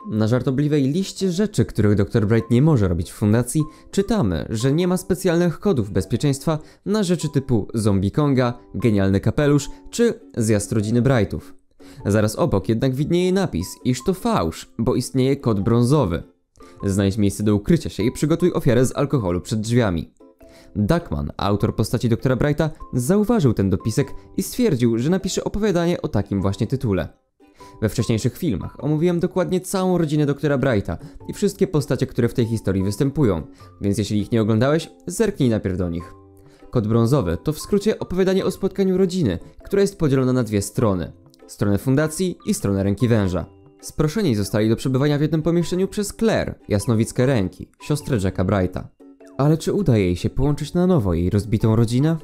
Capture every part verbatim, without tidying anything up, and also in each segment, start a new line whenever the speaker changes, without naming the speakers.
Na żartobliwej liście rzeczy, których doktor Bright nie może robić w fundacji, czytamy, że nie ma specjalnych kodów bezpieczeństwa na rzeczy typu Zombie Konga, genialny kapelusz czy zjazd rodziny Brightów. Zaraz obok jednak widnieje napis, iż to fałsz, bo istnieje kod brązowy. Znajdź miejsce do ukrycia się i przygotuj ofiarę z alkoholu przed drzwiami. Duckman, autor postaci doktora Brighta, zauważył ten dopisek i stwierdził, że napisze opowiadanie o takim właśnie tytule. We wcześniejszych filmach omówiłem dokładnie całą rodzinę doktora Brighta i wszystkie postacie, które w tej historii występują, więc jeśli ich nie oglądałeś, zerknij najpierw do nich. Kod brązowy to w skrócie opowiadanie o spotkaniu rodziny, która jest podzielona na dwie strony. Stronę fundacji i stronę Ręki Węża. Sproszeni zostali do przebywania w jednym pomieszczeniu przez Claire, jasnowickę Ręki, siostrę Jacka Brighta. Ale czy uda jej się połączyć na nowo jej rozbitą rodzinę?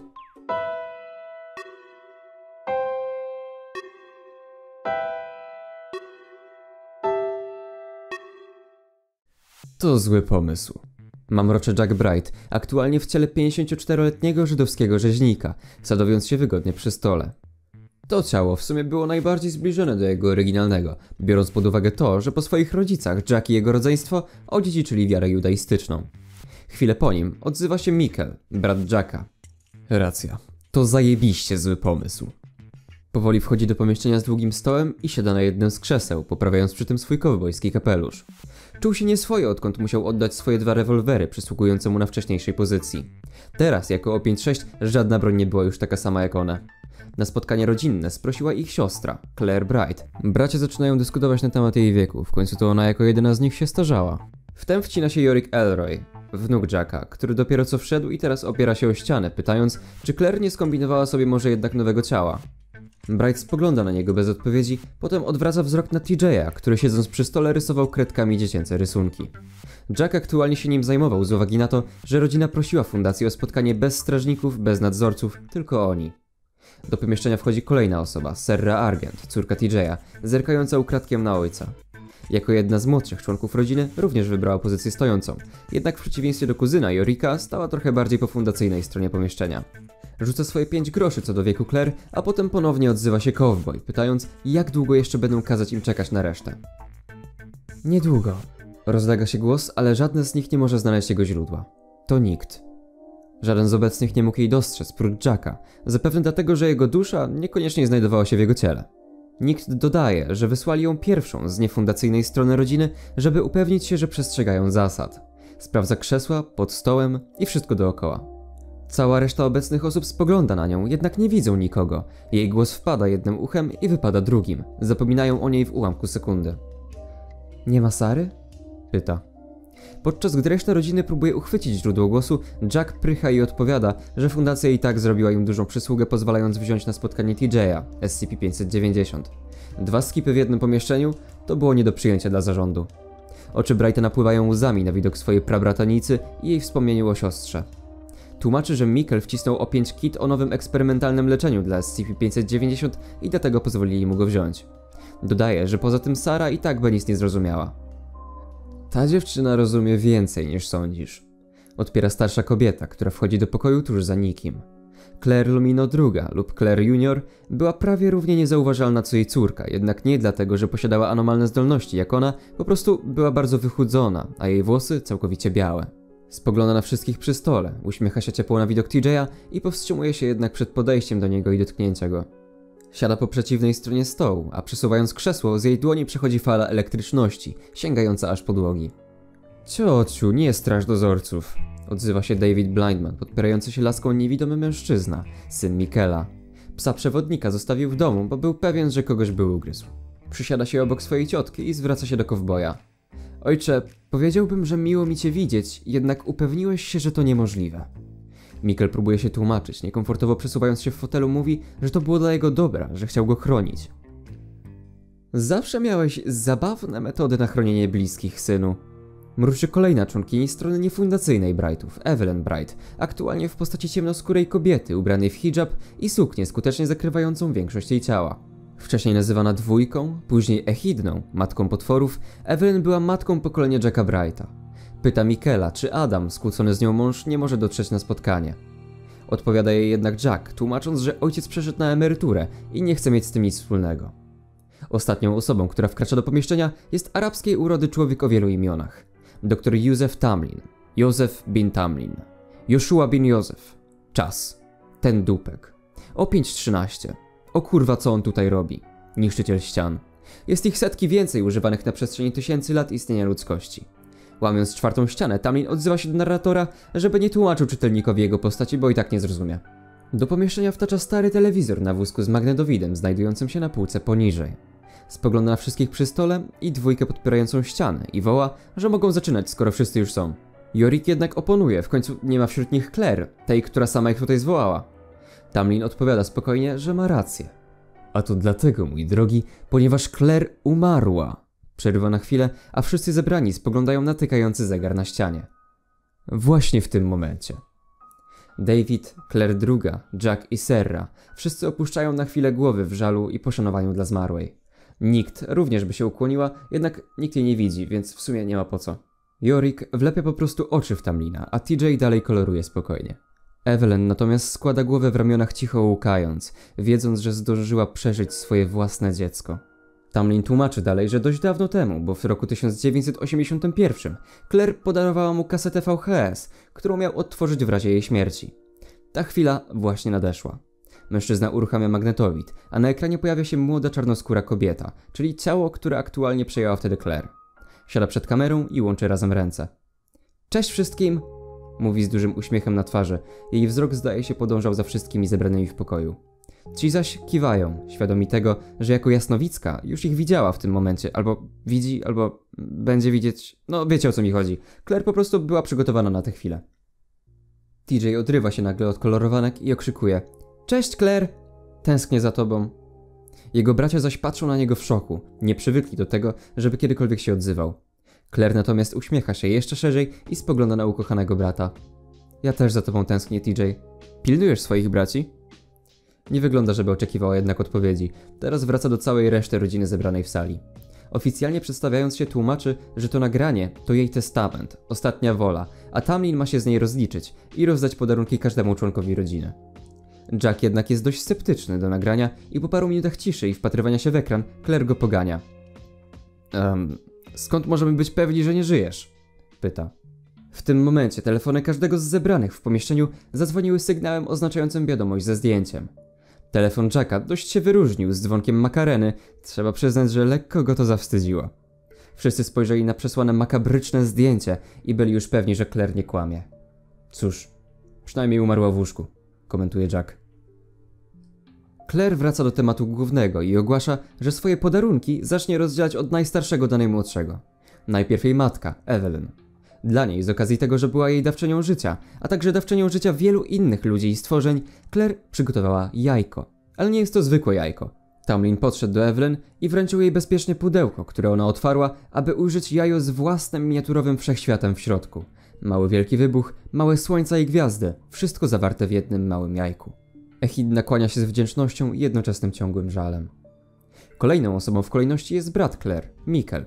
To zły pomysł. Mamrocze Jack Bright, aktualnie w ciele pięćdziesięcioczteroletniego żydowskiego rzeźnika, sadowiąc się wygodnie przy stole. To ciało w sumie było najbardziej zbliżone do jego oryginalnego, biorąc pod uwagę to, że po swoich rodzicach Jack i jego rodzeństwo odziedziczyli wiarę judaistyczną. Chwilę po nim odzywa się Mikkel, brat Jacka. Racja, to zajebiście zły pomysł. Powoli wchodzi do pomieszczenia z długim stołem i siada na jednym z krzeseł, poprawiając przy tym swój kowbojski kapelusz. Czuł się nieswojo, odkąd musiał oddać swoje dwa rewolwery przysługujące mu na wcześniejszej pozycji. Teraz, jako O pięć sześć, żadna broń nie była już taka sama jak one. Na spotkanie rodzinne sprosiła ich siostra, Claire Bright. Bracia zaczynają dyskutować na temat jej wieku, w końcu to ona jako jedyna z nich się starzała. Wtem wcina się Yorick Elroy, wnuk Jacka, który dopiero co wszedł i teraz opiera się o ścianę, pytając, czy Claire nie skombinowała sobie może jednak nowego ciała. Bright spogląda na niego bez odpowiedzi, potem odwraca wzrok na T J a, który siedząc przy stole rysował kredkami dziecięce rysunki. Jack aktualnie się nim zajmował z uwagi na to, że rodzina prosiła fundację o spotkanie bez strażników, bez nadzorców, tylko oni. Do pomieszczenia wchodzi kolejna osoba, Serra Argent, córka T J a, zerkająca ukradkiem na ojca. Jako jedna z młodszych członków rodziny również wybrała pozycję stojącą, jednak w przeciwieństwie do kuzyna Yoricka stała trochę bardziej po fundacyjnej stronie pomieszczenia. Rzuca swoje pięć groszy co do wieku Claire, a potem ponownie odzywa się cowboy, pytając, jak długo jeszcze będą kazać im czekać na resztę. Niedługo. Rozlega się głos, ale żadne z nich nie może znaleźć jego źródła. To nikt. Żaden z obecnych nie mógł jej dostrzec, prócz Jacka, zapewne dlatego, że jego dusza niekoniecznie znajdowała się w jego ciele. Nikt dodaje, że wysłali ją pierwszą z niefundacyjnej strony rodziny, żeby upewnić się, że przestrzegają zasad. Sprawdza krzesła, pod stołem i wszystko dookoła. Cała reszta obecnych osób spogląda na nią, jednak nie widzą nikogo. Jej głos wpada jednym uchem i wypada drugim. Zapominają o niej w ułamku sekundy. Nie ma Sary? Pyta. Podczas gdy reszta rodziny próbuje uchwycić źródło głosu, Jack prycha i odpowiada, że fundacja i tak zrobiła im dużą przysługę, pozwalając wziąć na spotkanie T J a, S C P pięćset dziewięćdziesiąt. Dwa skipy w jednym pomieszczeniu to było nie do przyjęcia dla zarządu. Oczy Brighta napływają łzami na widok swojej prabratanicy i jej wspomnieniu o siostrze. Tłumaczy, że Mikkel wcisnął O pięć kit o nowym eksperymentalnym leczeniu dla S C P pięćset dziewięćdziesiąt i dlatego pozwolili mu go wziąć. Dodaje, że poza tym Sara i tak by nic nie zrozumiała. Ta dziewczyna rozumie więcej niż sądzisz. Odpiera starsza kobieta, która wchodzi do pokoju tuż za nikim. Claire Lumino druga lub Claire Junior była prawie równie niezauważalna co jej córka, jednak nie dlatego, że posiadała anomalne zdolności jak ona, po prostu była bardzo wychudzona, a jej włosy całkowicie białe. Spogląda na wszystkich przy stole, uśmiecha się ciepło na widok T J a i powstrzymuje się jednak przed podejściem do niego i dotknięcia go. Siada po przeciwnej stronie stołu, a przesuwając krzesło, z jej dłoni przechodzi fala elektryczności, sięgająca aż podłogi. Ciociu, nie straż dozorców, odzywa się David Blindman, podpierający się laską niewidomy mężczyzna, syn Mikkela. Psa przewodnika zostawił w domu, bo był pewien, że kogoś by ugryzł. Przysiada się obok swojej ciotki i zwraca się do kowboja. Ojcze, powiedziałbym, że miło mi cię widzieć, jednak upewniłeś się, że to niemożliwe. Mikkel próbuje się tłumaczyć, niekomfortowo przesuwając się w fotelu mówi, że to było dla jego dobra, że chciał go chronić. Zawsze miałeś zabawne metody na chronienie bliskich, synu. Mruczy kolejna członkini strony niefundacyjnej Brightów, Evelyn Bright, aktualnie w postaci ciemnoskórej kobiety ubranej w hijab i suknię skutecznie zakrywającą większość jej ciała. Wcześniej nazywana dwójką, później Echidną, matką potworów, Evelyn była matką pokolenia Jacka Brighta. Pyta Mikkela, czy Adam, skłócony z nią mąż, nie może dotrzeć na spotkanie. Odpowiada jej jednak Jack, tłumacząc, że ojciec przeszedł na emeryturę i nie chce mieć z tym nic wspólnego. Ostatnią osobą, która wkracza do pomieszczenia, jest arabskiej urody człowiek o wielu imionach. Doktor Józef Tamlin, Józef bin Tamlin, Joshua bin Józef. Czas. Ten dupek. O pięć trzynaście. O kurwa, co on tutaj robi? Niszczyciel ścian. Jest ich setki więcej używanych na przestrzeni tysięcy lat istnienia ludzkości. Łamiąc czwartą ścianę, Tamlin odzywa się do narratora, żeby nie tłumaczył czytelnikowi jego postaci, bo i tak nie zrozumie. Do pomieszczenia wtacza stary telewizor na wózku z magnetowidem, znajdującym się na półce poniżej. Spogląda na wszystkich przy stole i dwójkę podpierającą ścianę i woła, że mogą zaczynać, skoro wszyscy już są. Yorick jednak oponuje, w końcu nie ma wśród nich Claire, tej, która sama ich tutaj zwołała. Tamlin odpowiada spokojnie, że ma rację. A to dlatego, mój drogi, ponieważ Claire umarła. Przerywa na chwilę, a wszyscy zebrani spoglądają na tykający zegar na ścianie. Właśnie w tym momencie. David, Claire druga, Jack i Serra wszyscy opuszczają na chwilę głowy w żalu i poszanowaniu dla zmarłej. Nikt również by się ukłoniła, jednak nikt jej nie widzi, więc w sumie nie ma po co. Yorick wlepia po prostu oczy w Tamlina, a T J dalej koloruje spokojnie. Evelyn natomiast składa głowę w ramionach cicho łukając, wiedząc, że zdążyła przeżyć swoje własne dziecko. Tamlin tłumaczy dalej, że dość dawno temu, bo w roku tysiąc dziewięćset osiemdziesiątym pierwszym, Claire podarowała mu kasetę V H S, którą miał odtworzyć w razie jej śmierci. Ta chwila właśnie nadeszła. Mężczyzna uruchamia magnetowid, a na ekranie pojawia się młoda czarnoskóra kobieta, czyli ciało, które aktualnie przejęła wtedy Claire. Siada przed kamerą i łączy razem ręce. Cześć wszystkim! Mówi z dużym uśmiechem na twarzy. Jej wzrok zdaje się podążał za wszystkimi zebranymi w pokoju. Ci zaś kiwają, świadomi tego, że jako jasnowicka już ich widziała w tym momencie, albo widzi, albo będzie widzieć, no wiecie o co mi chodzi. Claire po prostu była przygotowana na tę chwilę. T J odrywa się nagle od kolorowanek i okrzykuje: Cześć Claire! Tęsknię za tobą. Jego bracia zaś patrzą na niego w szoku, nie przywykli do tego, żeby kiedykolwiek się odzywał. Claire natomiast uśmiecha się jeszcze szerzej i spogląda na ukochanego brata. Ja też za tobą tęsknię, T J. Pilnujesz swoich braci? Nie wygląda, żeby oczekiwała jednak odpowiedzi. Teraz wraca do całej reszty rodziny zebranej w sali. Oficjalnie przedstawiając się tłumaczy, że to nagranie to jej testament, ostatnia wola, a Tamlin ma się z niej rozliczyć i rozdać podarunki każdemu członkowi rodziny. Jack jednak jest dość sceptyczny do nagrania i po paru minutach ciszy i wpatrywania się w ekran, Claire go pogania. Um, skąd możemy być pewni, że nie żyjesz? Pyta. W tym momencie telefony każdego z zebranych w pomieszczeniu zadzwoniły sygnałem oznaczającym wiadomość ze zdjęciem. Telefon Jacka dość się wyróżnił z dzwonkiem makareny, trzeba przyznać, że lekko go to zawstydziło. Wszyscy spojrzeli na przesłane makabryczne zdjęcie i byli już pewni, że Claire nie kłamie. Cóż, przynajmniej umarła w łóżku, komentuje Jack. Claire wraca do tematu głównego i ogłasza, że swoje podarunki zacznie rozdzielać od najstarszego do najmłodszego. Najpierw jej matka, Evelyn. Dla niej, z okazji tego, że była jej dawczynią życia, a także dawczynią życia wielu innych ludzi i stworzeń, Claire przygotowała jajko. Ale nie jest to zwykłe jajko. Tamlin podszedł do Evelyn i wręczył jej bezpiecznie pudełko, które ona otwarła, aby ujrzeć jajo z własnym miniaturowym wszechświatem w środku. Mały wielki wybuch, małe słońca i gwiazdy, wszystko zawarte w jednym małym jajku. Echidna kłania się z wdzięcznością i jednoczesnym ciągłym żalem. Kolejną osobą w kolejności jest brat Claire, Mikkel.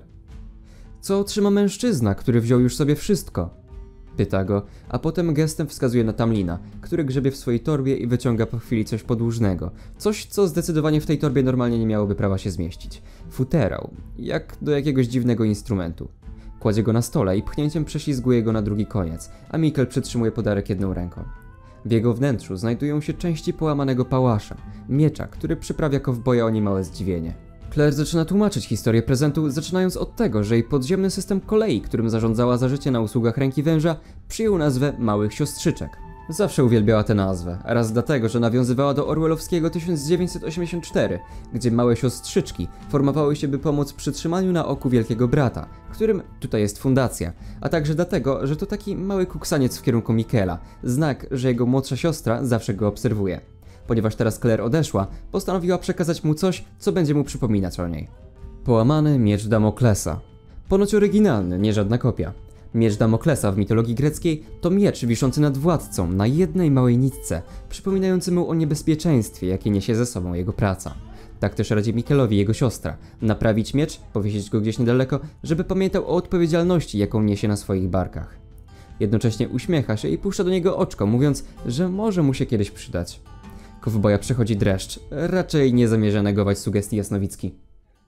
Co otrzyma mężczyzna, który wziął już sobie wszystko? Pyta go, a potem gestem wskazuje na Tamlina, który grzebie w swojej torbie i wyciąga po chwili coś podłużnego. Coś, co zdecydowanie w tej torbie normalnie nie miałoby prawa się zmieścić. Futerał, jak do jakiegoś dziwnego instrumentu. Kładzie go na stole i pchnięciem prześlizguje go na drugi koniec, a Mikkel przytrzymuje podarek jedną ręką. W jego wnętrzu znajdują się części połamanego pałasza, miecza, który przyprawia kowboja o niemałe zdziwienie. Claire zaczyna tłumaczyć historię prezentu, zaczynając od tego, że jej podziemny system kolei, którym zarządzała za życie na usługach ręki węża, przyjął nazwę Małych Siostrzyczek. Zawsze uwielbiała tę nazwę, raz dlatego, że nawiązywała do orwellowskiego tysiąc dziewięćset osiemdziesiąt cztery, gdzie małe siostrzyczki formowały się, by pomóc przy trzymaniu na oku wielkiego brata, którym tutaj jest fundacja, a także dlatego, że to taki mały kuksaniec w kierunku Mikkela, znak, że jego młodsza siostra zawsze go obserwuje. Ponieważ teraz Claire odeszła, postanowiła przekazać mu coś, co będzie mu przypominać o niej. Połamany miecz Damoklesa. Ponoć oryginalny, nie żadna kopia. Miecz Damoklesa w mitologii greckiej to miecz wiszący nad władcą na jednej małej nitce, przypominający mu o niebezpieczeństwie, jakie niesie ze sobą jego praca. Tak też radzi Mikkelowi jego siostra. Naprawić miecz, powiesić go gdzieś niedaleko, żeby pamiętał o odpowiedzialności, jaką niesie na swoich barkach. Jednocześnie uśmiecha się i puszcza do niego oczko, mówiąc, że może mu się kiedyś przydać. Kowboja przechodzi dreszcz, raczej nie zamierza negować sugestii jasnowicki.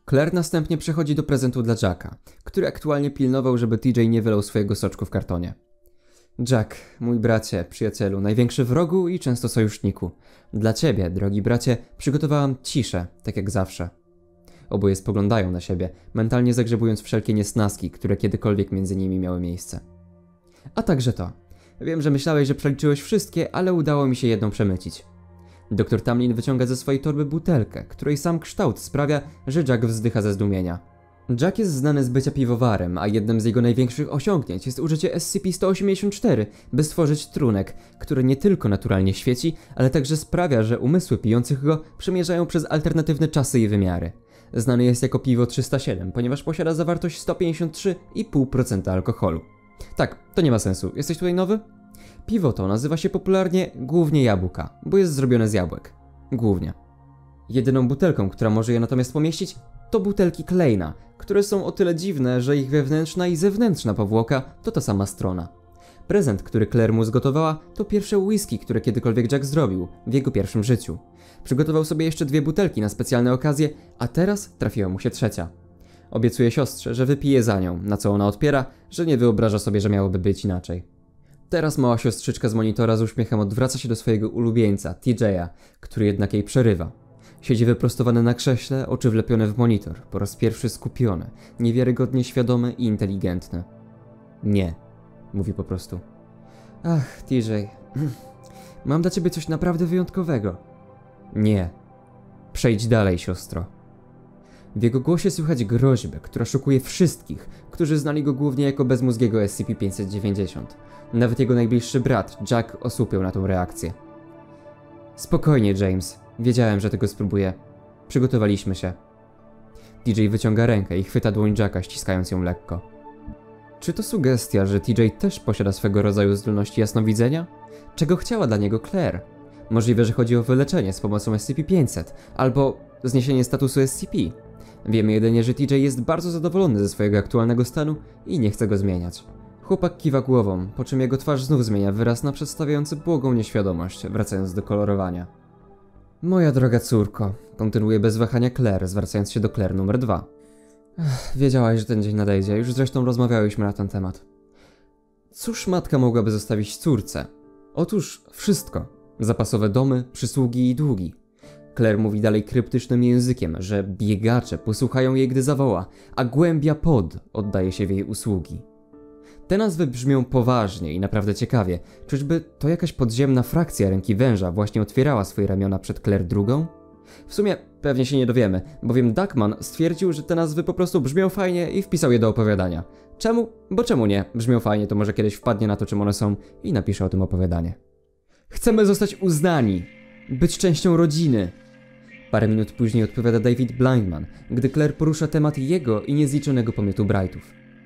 Claire następnie przechodzi do prezentu dla Jacka, który aktualnie pilnował, żeby T J nie wylał swojego soczku w kartonie. Jack, mój bracie, przyjacielu, największy wrogu i często sojuszniku. Dla ciebie, drogi bracie, przygotowałam ciszę, tak jak zawsze. Oboje spoglądają na siebie, mentalnie zagrzebując wszelkie niesnaski, które kiedykolwiek między nimi miały miejsce. A także to. Wiem, że myślałeś, że przeliczyłeś wszystkie, ale udało mi się jedną przemycić. Doktor Tamlin wyciąga ze swojej torby butelkę, której sam kształt sprawia, że Jack wzdycha ze zdumienia. Jack jest znany z bycia piwowarem, a jednym z jego największych osiągnięć jest użycie S C P sto osiemdziesiąt cztery, by stworzyć trunek, który nie tylko naturalnie świeci, ale także sprawia, że umysły pijących go przemierzają przez alternatywne czasy i wymiary. Znany jest jako piwo trzysta siedem, ponieważ posiada zawartość sto pięćdziesiąt trzy i pół procent alkoholu. Tak, to nie ma sensu. Jesteś tutaj nowy? Piwo to nazywa się popularnie głównie jabłka, bo jest zrobione z jabłek. Głównie. Jedyną butelką, która może je natomiast pomieścić, to butelki Kleina, które są o tyle dziwne, że ich wewnętrzna i zewnętrzna powłoka to ta sama strona. Prezent, który Claire mu zgotowała, to pierwsze whisky, które kiedykolwiek Jack zrobił w jego pierwszym życiu. Przygotował sobie jeszcze dwie butelki na specjalne okazje, a teraz trafiła mu się trzecia. Obiecuje siostrze, że wypije za nią, na co ona odpiera, że nie wyobraża sobie, że miałoby być inaczej. Teraz mała siostrzyczka z monitora z uśmiechem odwraca się do swojego ulubieńca, T J a, który jednak jej przerywa. Siedzi wyprostowany na krześle, oczy wlepione w monitor, po raz pierwszy skupiony, niewiarygodnie świadomy i inteligentny. Nie, mówi po prostu. Ach, T J, mam dla ciebie coś naprawdę wyjątkowego. Nie. Przejdź dalej, siostro. W jego głosie słychać groźbę, która szokuje wszystkich, którzy znali go głównie jako bezmózgiego S C P pięćset dziewięćdziesiąt. Nawet jego najbliższy brat, Jack, osłupiał na tą reakcję. Spokojnie, James. Wiedziałem, że tego spróbuję. Przygotowaliśmy się. T J wyciąga rękę i chwyta dłoń Jacka, ściskając ją lekko. Czy to sugestia, że T J też posiada swego rodzaju zdolności jasnowidzenia? Czego chciała dla niego Claire? Możliwe, że chodzi o wyleczenie z pomocą S C P pięćset, albo zniesienie statusu S C P. Wiemy jedynie, że T J jest bardzo zadowolony ze swojego aktualnego stanu i nie chce go zmieniać. Chłopak kiwa głową, po czym jego twarz znów zmienia wyraz na przedstawiający błogą nieświadomość, wracając do kolorowania. Moja droga córko, kontynuuje bez wahania Claire, zwracając się do Claire numer dwa. Ech, wiedziałaś, że ten dzień nadejdzie, już zresztą rozmawiałyśmy na ten temat. Cóż matka mogłaby zostawić córce? Otóż wszystko. Zapasowe domy, przysługi i długi. Claire mówi dalej kryptycznym językiem, że biegacze posłuchają jej, gdy zawoła, a głębia pod oddaje się w jej usługi. Te nazwy brzmią poważnie i naprawdę ciekawie. Czyżby to jakaś podziemna frakcja Ręki Węża właśnie otwierała swoje ramiona przed Claire drugą? W sumie pewnie się nie dowiemy, bowiem Duckman stwierdził, że te nazwy po prostu brzmią fajnie i wpisał je do opowiadania. Czemu? Bo czemu nie? Brzmią fajnie, to może kiedyś wpadnie na to, czym one są i napisze o tym opowiadanie. Chcemy zostać uznani, być częścią rodziny. Parę minut później odpowiada David Blindman, gdy Claire porusza temat jego i niezliczonego pomiotu Brightów.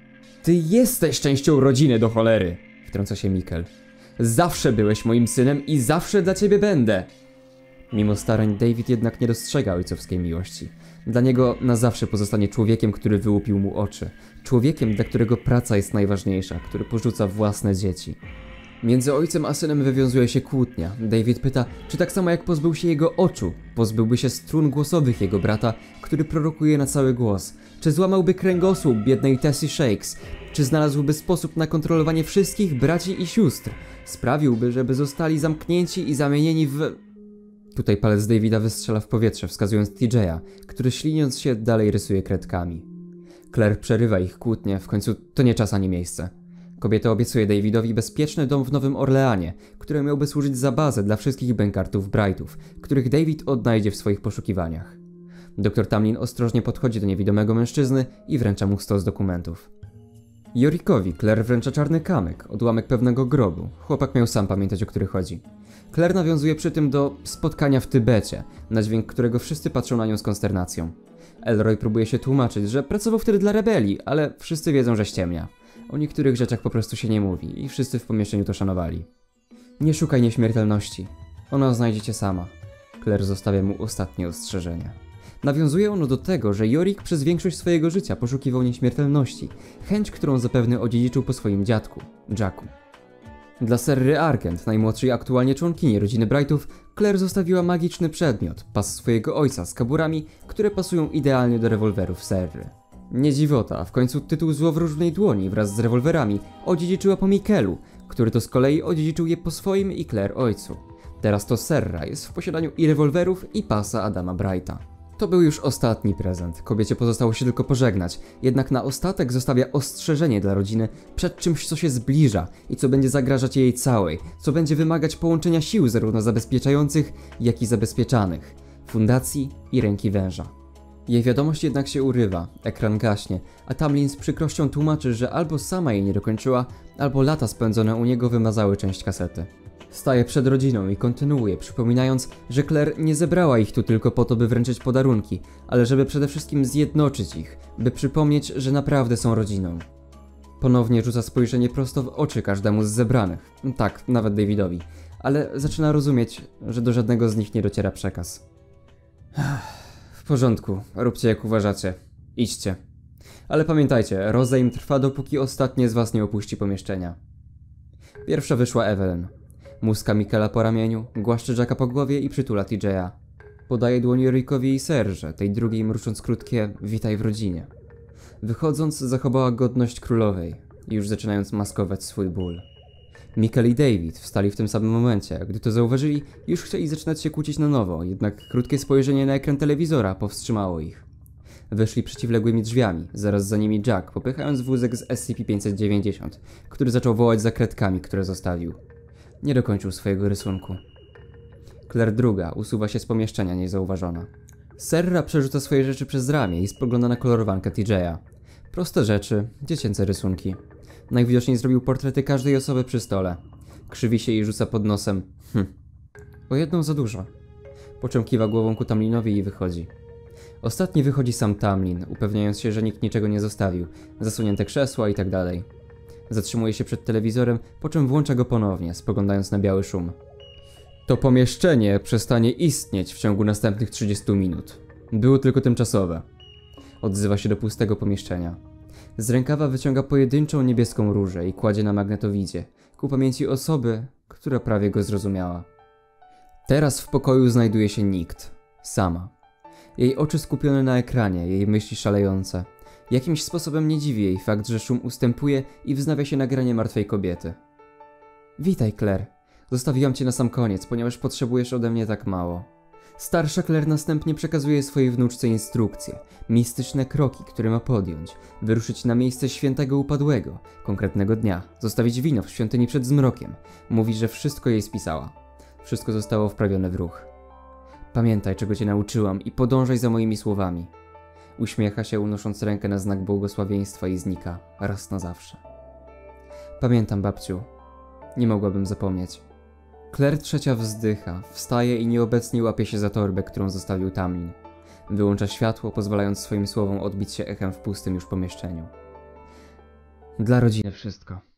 Ty jesteś częścią rodziny do cholery, wtrąca się Mikkel. Zawsze byłeś moim synem i zawsze dla ciebie będę. Mimo starań David jednak nie dostrzega ojcowskiej miłości. Dla niego na zawsze pozostanie człowiekiem, który wyłupił mu oczy. Człowiekiem, dla którego praca jest najważniejsza, który porzuca własne dzieci. Między ojcem a synem wywiązuje się kłótnia. David pyta, czy tak samo jak pozbył się jego oczu, pozbyłby się strun głosowych jego brata, który prorokuje na cały głos. Czy złamałby kręgosłup biednej Tessie Shakes? Czy znalazłby sposób na kontrolowanie wszystkich braci i sióstr? Sprawiłby, żeby zostali zamknięci i zamienieni w... Tutaj palec Davida wystrzela w powietrze, wskazując T J a, który śliniąc się dalej rysuje kredkami. Claire przerywa ich kłótnię, w końcu to nie czas ani miejsce. Kobieta obiecuje Davidowi bezpieczny dom w Nowym Orleanie, który miałby służyć za bazę dla wszystkich bękartów Brightów, których David odnajdzie w swoich poszukiwaniach. Doktor Tamlin ostrożnie podchodzi do niewidomego mężczyzny i wręcza mu stos dokumentów. Jorikowi Claire wręcza czarny kamyk, odłamek pewnego grobu. Chłopak miał sam pamiętać, o który chodzi. Claire nawiązuje przy tym do spotkania w Tybecie, na dźwięk którego wszyscy patrzą na nią z konsternacją. Elroy próbuje się tłumaczyć, że pracował wtedy dla rebelii, ale wszyscy wiedzą, że ściemnia. O niektórych rzeczach po prostu się nie mówi i wszyscy w pomieszczeniu to szanowali. Nie szukaj nieśmiertelności. Ona znajdzie cię sama. Claire zostawia mu ostatnie ostrzeżenie. Nawiązuje ono do tego, że Yorick przez większość swojego życia poszukiwał nieśmiertelności, chęć, którą zapewne odziedziczył po swoim dziadku, Jacku. Dla Serry Argent, najmłodszej aktualnie członkini rodziny Brightów, Claire zostawiła magiczny przedmiot, pas swojego ojca z kaburami, które pasują idealnie do rewolwerów Serry. Nie dziwota, w końcu tytuł Złowróżnej Dłoni wraz z rewolwerami odziedziczyła po Michaelu, który to z kolei odziedziczył je po swoim i Claire ojcu. Teraz to Serra jest w posiadaniu i rewolwerów, i pasa Adama Brighta. To był już ostatni prezent, kobiecie pozostało się tylko pożegnać, jednak na ostatek zostawia ostrzeżenie dla rodziny przed czymś, co się zbliża i co będzie zagrażać jej całej, co będzie wymagać połączenia sił zarówno zabezpieczających, jak i zabezpieczanych, fundacji i ręki węża. Jej wiadomość jednak się urywa, ekran gaśnie, a Tamlin z przykrością tłumaczy, że albo sama jej nie dokończyła, albo lata spędzone u niego wymazały część kasety. Staje przed rodziną i kontynuuje, przypominając, że Claire nie zebrała ich tu tylko po to, by wręczyć podarunki, ale żeby przede wszystkim zjednoczyć ich, by przypomnieć, że naprawdę są rodziną. Ponownie rzuca spojrzenie prosto w oczy każdemu z zebranych, tak, nawet Davidowi, ale zaczyna rozumieć, że do żadnego z nich nie dociera przekaz. W porządku, róbcie jak uważacie. Idźcie. Ale pamiętajcie, rozejm trwa, dopóki ostatnie z was nie opuści pomieszczenia. Pierwsza wyszła Evelyn. Muska Michaela po ramieniu, głaszcze Jacka po głowie i przytula T J a. Podaje dłoń Rickowi i Serze, tej drugiej mrucząc krótkie witaj w rodzinie. Wychodząc zachowała godność królowej, już zaczynając maskować swój ból. Michael i David wstali w tym samym momencie, gdy to zauważyli, już chcieli zaczynać się kłócić na nowo, jednak krótkie spojrzenie na ekran telewizora powstrzymało ich. Wyszli przeciwległymi drzwiami, zaraz za nimi Jack, popychając wózek z S C P pięćset dziewięćdziesiąt, który zaczął wołać za kredkami, które zostawił. Nie dokończył swojego rysunku. Claire druga usuwa się z pomieszczenia niezauważona. Serra przerzuca swoje rzeczy przez ramię i spogląda na kolorowankę T J a. Proste rzeczy, dziecięce rysunki. Najwidoczniej zrobił portrety każdej osoby przy stole. Krzywi się i rzuca pod nosem. Hm. O jedną za dużo. Po czym kiwa głową ku Tamlinowi i wychodzi. Ostatni wychodzi sam Tamlin, upewniając się, że nikt niczego nie zostawił. Zasunięte krzesła i tak dalej. Zatrzymuje się przed telewizorem, po czym włącza go ponownie, spoglądając na biały szum. To pomieszczenie przestanie istnieć w ciągu następnych trzydziestu minut. Było tylko tymczasowe. Odzywa się do pustego pomieszczenia. Z rękawa wyciąga pojedynczą niebieską różę i kładzie na magnetowidzie, ku pamięci osoby, która prawie go zrozumiała. Teraz w pokoju znajduje się nikt. Sama. Jej oczy skupione na ekranie, jej myśli szalejące. Jakimś sposobem nie dziwi jej fakt, że szum ustępuje i wznawia się nagranie martwej kobiety. Witaj, Claire. Zostawiłam cię na sam koniec, ponieważ potrzebujesz ode mnie tak mało. Starsza Claire następnie przekazuje swojej wnuczce instrukcje, mistyczne kroki, które ma podjąć, wyruszyć na miejsce świętego upadłego, konkretnego dnia, zostawić wino w świątyni przed zmrokiem. Mówi, że wszystko jej spisała. Wszystko zostało wprawione w ruch. Pamiętaj, czego cię nauczyłam i podążaj za moimi słowami. Uśmiecha się, unosząc rękę na znak błogosławieństwa i znika, raz na zawsze. Pamiętam, babciu. Nie mogłabym zapomnieć. Claire trzecia wzdycha, wstaje i nieobecnie łapie się za torbę, którą zostawił Tamlin. Wyłącza światło, pozwalając swoim słowom odbić się echem w pustym już pomieszczeniu. Dla rodziny wszystko.